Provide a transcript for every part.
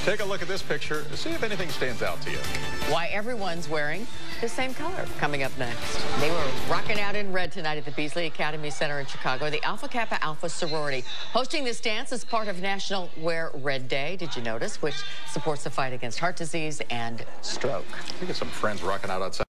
Take a look at this picture. See if anything stands out to you. Why everyone's wearing the same color. Coming up next. They were rocking out in red tonight at the Beasley Academy Center in Chicago. The Alpha Kappa Alpha sorority hosting this dance as part of National Wear Red Day. Did you notice? Which supports the fight against heart disease and stroke. We get some friends rocking out outside.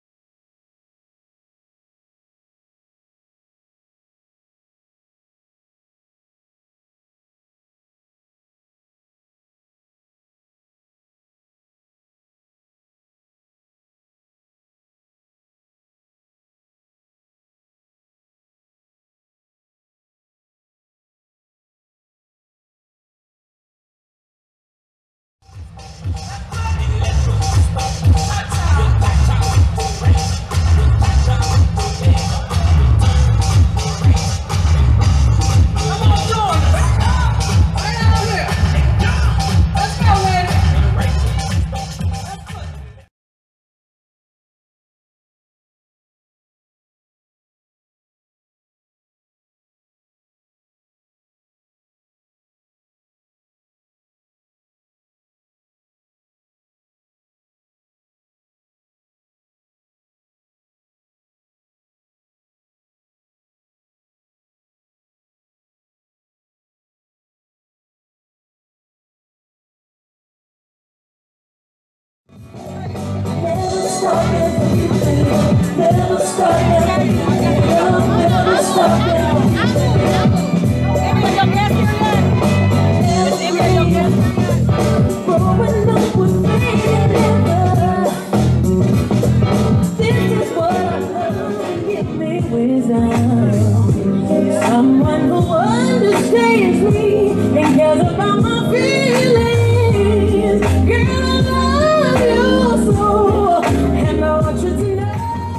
Someone who understands me and cares about my feelings. Girl, I love you so, and I want you to know.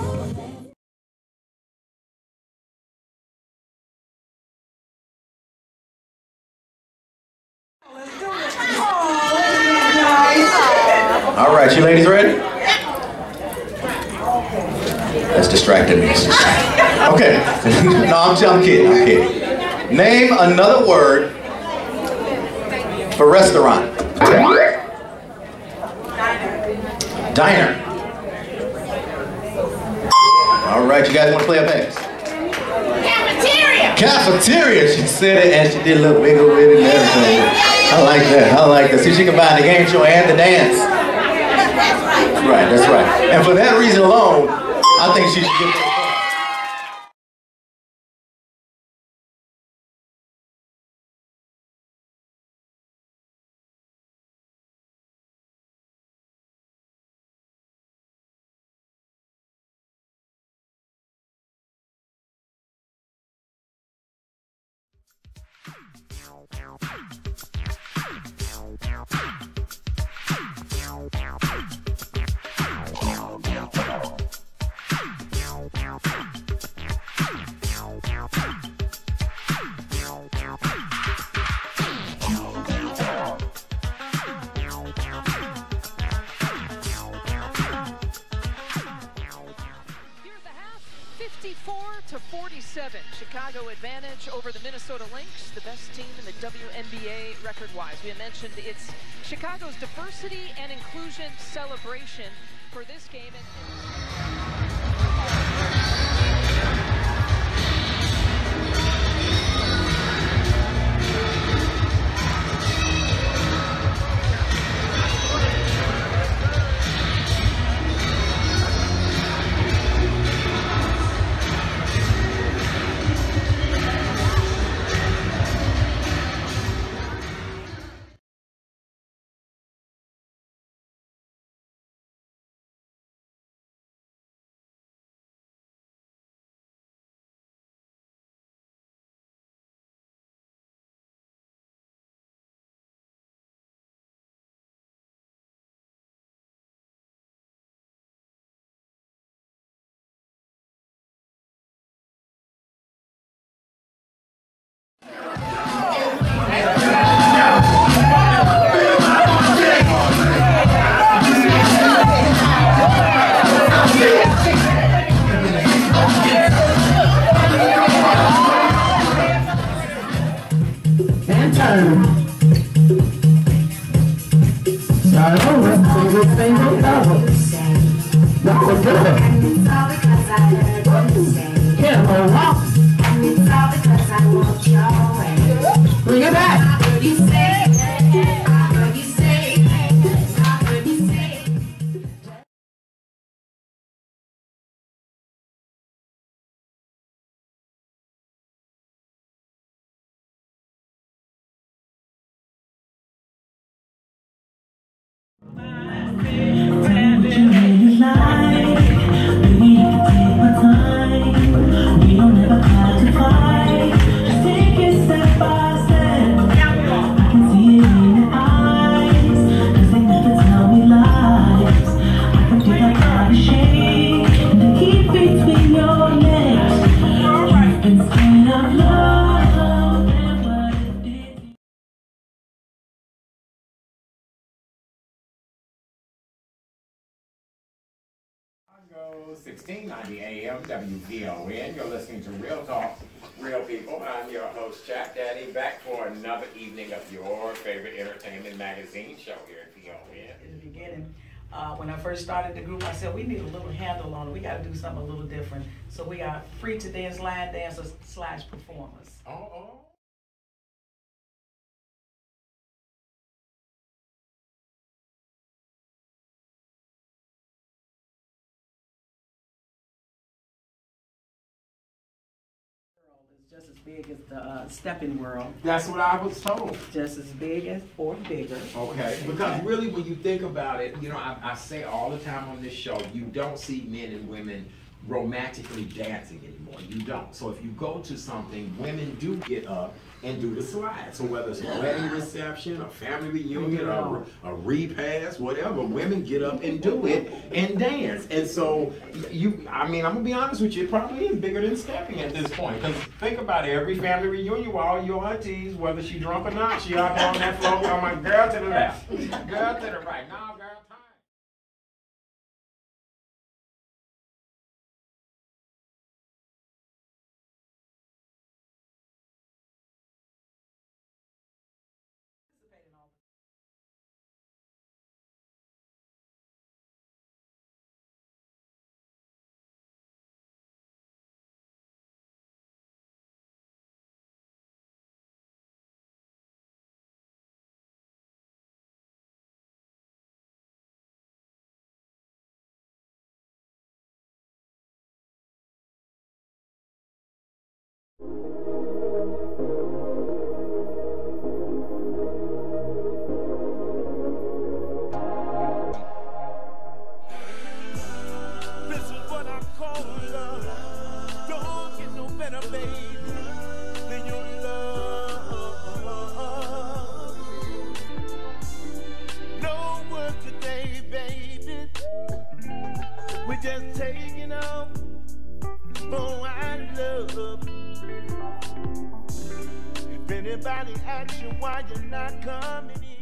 All right, you ladies ready? That's distracting me. Okay. No, I'm kidding. Name another word for restaurant. Diner. All right, you guys want to play a pass? Cafeteria! Cafeteria! She said it and she did a little bigger with it and everything. I like that. I like that. See, she combined the game show and the dance. That's right. That's right. And for that reason alone, I think she should get to 47, Chicago advantage over the Minnesota Lynx, the best team in the WNBA record-wise. We mentioned it's Chicago's diversity and inclusion celebration for this game. 1690 AM WVON. You're listening to Real Talk, Real People. I'm your host, Jack Daddy, back for another evening of your favorite entertainment magazine show here at VON. In the beginning, when I first started the group, I said we need a little handle on it. We got to do something a little different. So we are Fre2Dance line dancers / performers. Oh. Just as big as the Steppin world. That's what I was told. Just as big as or bigger. Okay, because really when you think about it, you know, I say all the time on this show, you don't see men and women romantically dancing anymore. You don't. So if you go to something, women do get up and do the slide. So whether it's a wedding reception, a family reunion, a repast, whatever, women get up and do it and dance. And so I mean, I'm gonna be honest with you, it probably is bigger than stepping at this point. Because think about it, every family reunion with all your aunties, whether she drunk or not, she out there on that floor. I'm like, girl to the left, girl to the right. No, girl, time. This is what I call love. Don't get no better, baby, than your love. No work today, baby. We're just taking off. Oh, I love. If anybody asks you why you're not coming in.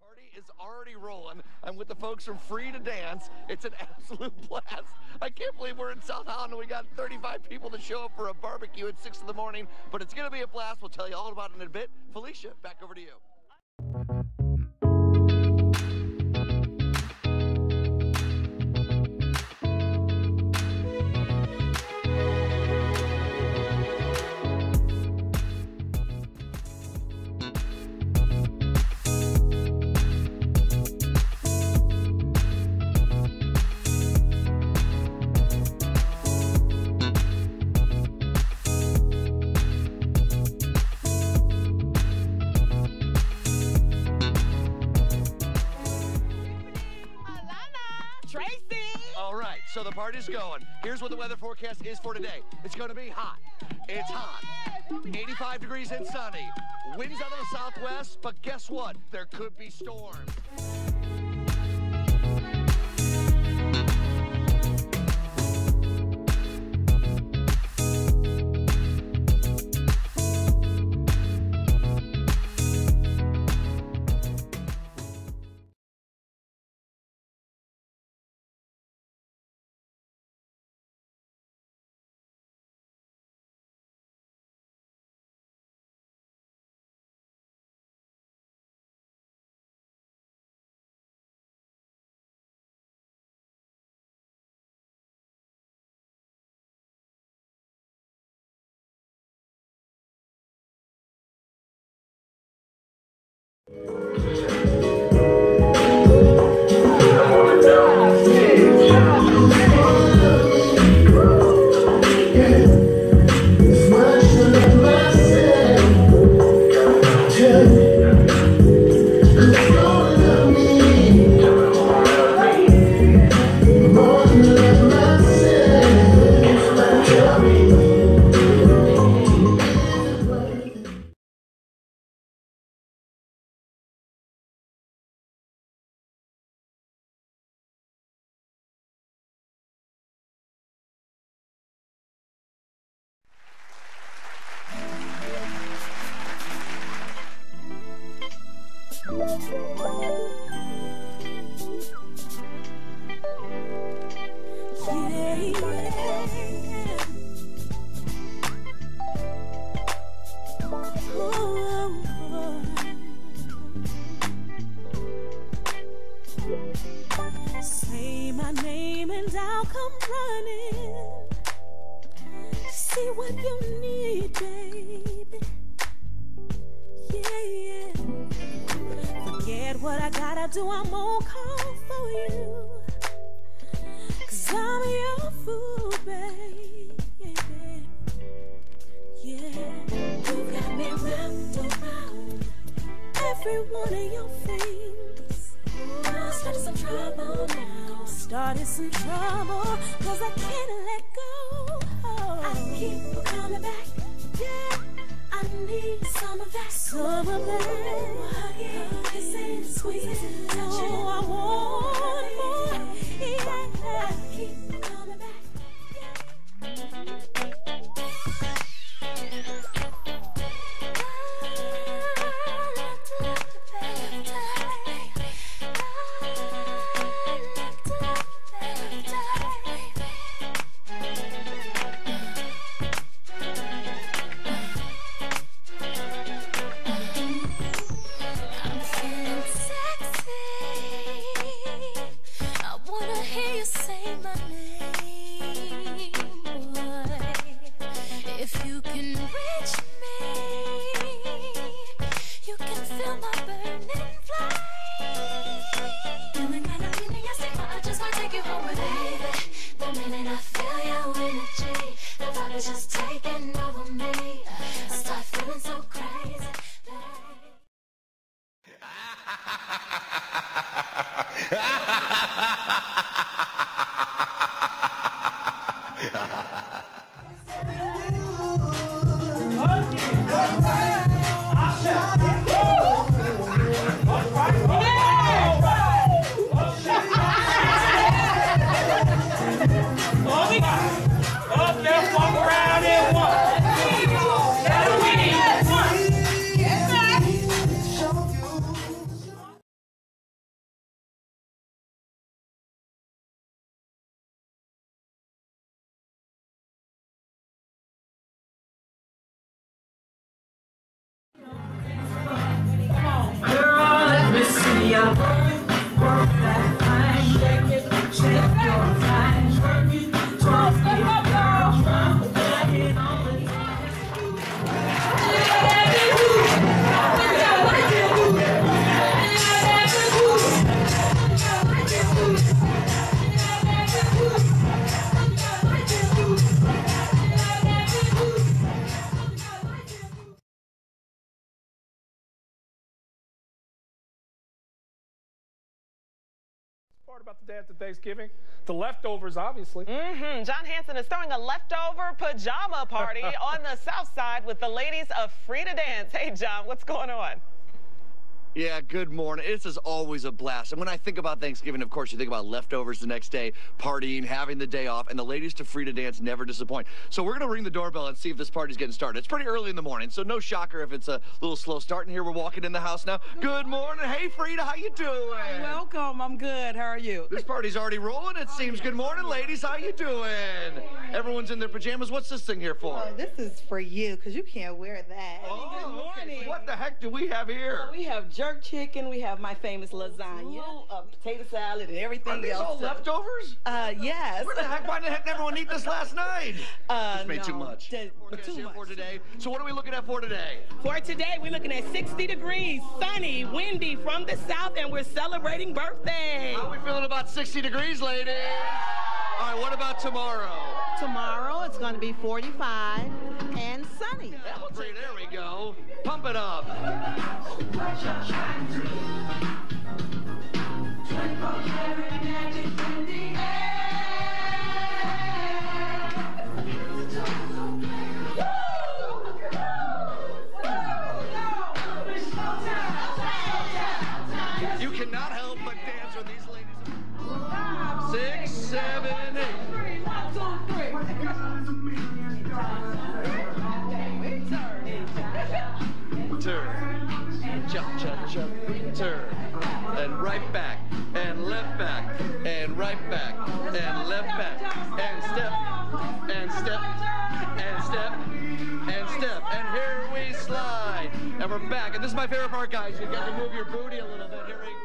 Party is already rolling. I'm with the folks from Fre2Dance. It's an absolute blast. I can't believe we're in South Holland and we got 35 people to show up for a barbecue at 6 in the morning, but it's going to be a blast. We'll tell you all about it in a bit. Felicia, back over to you. All right, so the party's going. Here's what the weather forecast is for today. It's going to be hot. It's hot. 85 degrees and sunny. Winds out of the southwest, but guess what? There could be storms. Say my name and I'll come running. See what you need, baby. Yeah. Forget what I gotta do, I'm on call for you. 'Cause I'm your fool, baby. Yeah. You got me wrapped around every one of your fingers. Started some trouble now. Started some trouble, 'cause I can't let go. I keep coming back. Yeah, I need some of that. Some of that. Hugging, kissing, squeezing, touching. Oh, I want more. Yeah, I keep coming back. Say my name, boy. Part about the day after Thanksgiving, the leftovers, obviously. John Hanson is throwing a leftover pajama party on the South Side with the ladies of Fre2Dance. Hey, John, what's going on? Yeah, good morning. This is always a blast. And when I think about Thanksgiving, of course, you think about leftovers the next day, partying, having the day off, and the ladies to Fre2Dance never disappoint. So we're going to ring the doorbell and see if this party's getting started. It's pretty early in the morning, so no shocker if it's a little slow starting here. We're walking in the house now. Good morning. Hey, Frida, how you doing? Welcome. I'm good. How are you? This party's already rolling, it seems. Good morning, ladies. How you doing? Everyone's in their pajamas. What's this thing here for? Oh, this is for you, because you can't wear that. Oh, good morning. Okay. What the heck do we have here? We have jerk chicken. We have my famous lasagna, potato salad, and everything else. Are these all leftovers? Yes. Why the heck didn't everyone eat this last night? Just made too much. Too much. For today. So what are we looking at for today? For today, we're looking at 60 degrees, sunny, windy from the south, and we're celebrating birthday. How are we feeling about 60 degrees, ladies? All right, what about tomorrow? Tomorrow, it's going to be 45 and sunny. There we go. Pump it up. You cannot help but dance with these ladies. 6, 7, 8. 1, 2, 3. Turn, jump, jump, jump, turn, and right back, and left back, and right back, and left back, and step, and step, and step, and step, and here we slide, and we're back, and this is my favorite part, guys. You got to move your booty a little bit. Here we go.